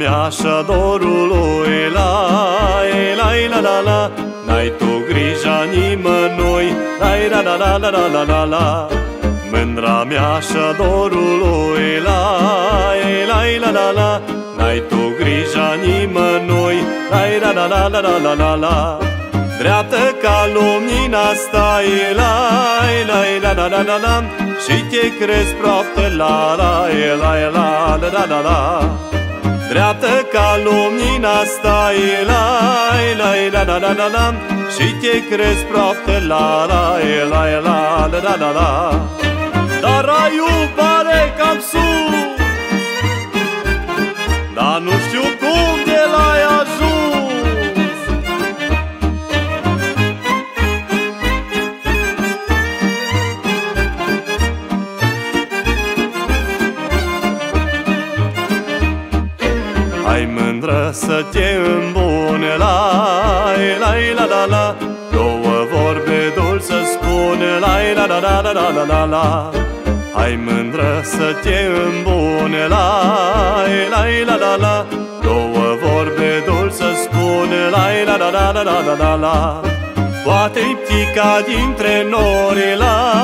mea și-a dorului, la, n-ai tu grija nimănui, la. Mândra mea și-a dorului, la, n-ai tu grija nimănui, la. Dreaptă ca lumina stai, la, și te crezi proaptă, la. Dreaptă ca lumina stai, la, și te crezi proaptă, la. Dar raiul pare cam sus, dar nu știu cum de l-ai ajuns. Hai mândră să te îmbune, la, două vorbe dulci să spune, la. Hai mândră să te îmbune, la, două vorbe dulci să spune, la. Poate-i ptica dintre nori,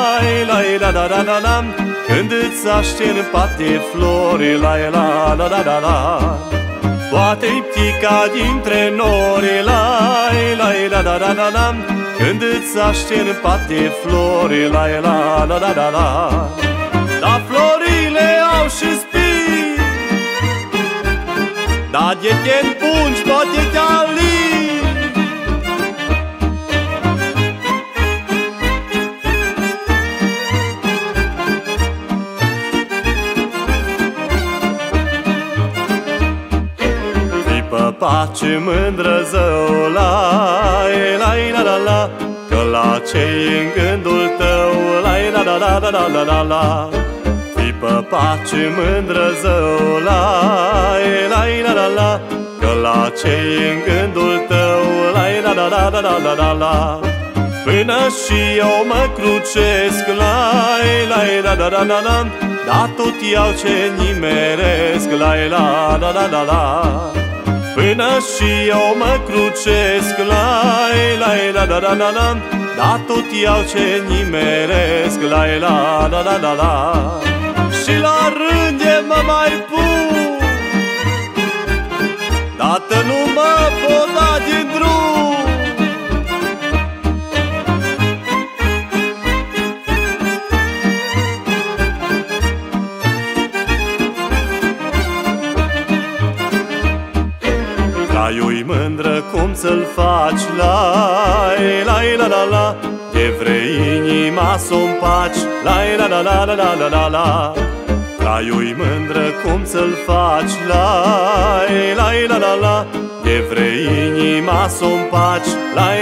la, când îți aștern pate flori, la. Poate-i ptica dintre nori, la, când îți aștern pate flori, la. Dar florile au și spini, dar de te împungi poate te alini. Fii pe pace mândră zău, la, că la ce-i în gândul tău, la. Fii pe pace mândră zău, la, că la ce-i în gândul tău, la. Până și eu mă crucesc, la, dar tot iau ce nimeresc, la. Până și eu mă crucesc, la, dar tot iau ce nimeresc, la. Și la rânde mă mai pun, dată nu mă pot da din drum. Traiul-i mândră cum să-l faci, la, de vrei inima s-o împaci, la. Traiul-i mândră cum să-l faci, la, de vrei inima s-o împaci,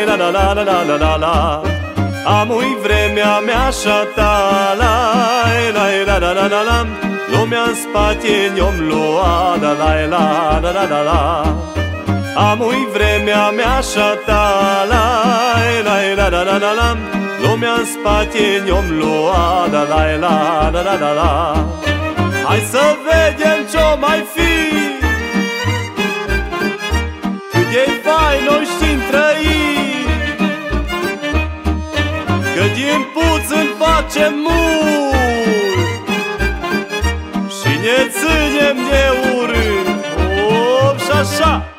la. Am-ui vremea mea și-a ta, la, lumea-n spate ne-om lua, la. Am-ui vremea mea și-a ta, la, lumea-n spate ne-om lua, la. Hai să vedem ce-o mai fi, cât de fain noi știm trăi, că din puțin facem mult și ne ținem de urât, și așa.